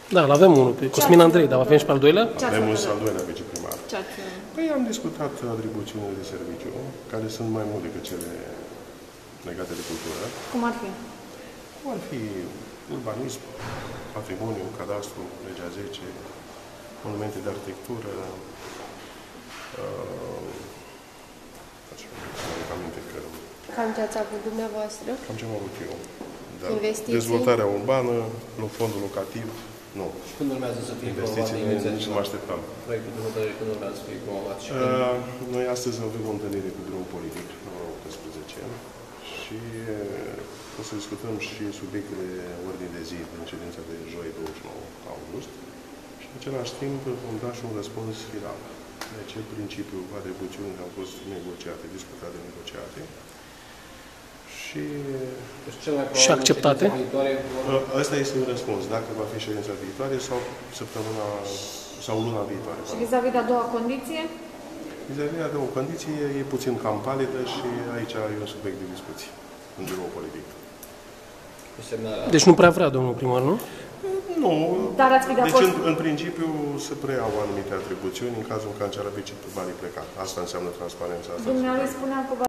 Da, l-avem unul pe Cosmin Andrei, dar avem și pe al doilea? Avem un al doilea viceprimar. Ce-ați... Păi am discutat atribuțiunile de serviciu, care sunt mai mult decât cele legate de cultură. Cum ar fi? Cum ar fi urbanism, patrimoniu, cadastru, legea 10, monumente de arhitectură, Cam ce ați avut dumneavoastră? Cam ce am avut eu. Da. Investiții? Dezvoltarea urbană, fondul locativ, nu. Și când urmează să fie promovat Investiții nici nu mă așteptam. Proiectul de hotărâre când urmează să fie promovat? Și Noi astăzi avem o întâlnire cu biroul politic, la ora 18, și o să discutăm și subiectele ordini de zi din ședința de joi 29 august și în același timp vom da și un răspuns final. Deci, în principiu, atribuțiunile au fost negociate, discutate, negociate și acceptate. Asta este un răspuns, dacă va fi ședința viitoare sau săptămâna sau luna viitoare. Și vis-a-vis de a doua condiție? Vis-a-vis de a doua condiție e puțin cam palidă și aici e un subiect de discuție în birou politic. Deci nu prea vrea domnul primar, nu? Nu. Dar ați fi de acord? Deci, în principiu, se preiau anumite atribuțiuni în cazul în care ar fi banii plecat. Asta înseamnă transparența. Dumnealui spunea că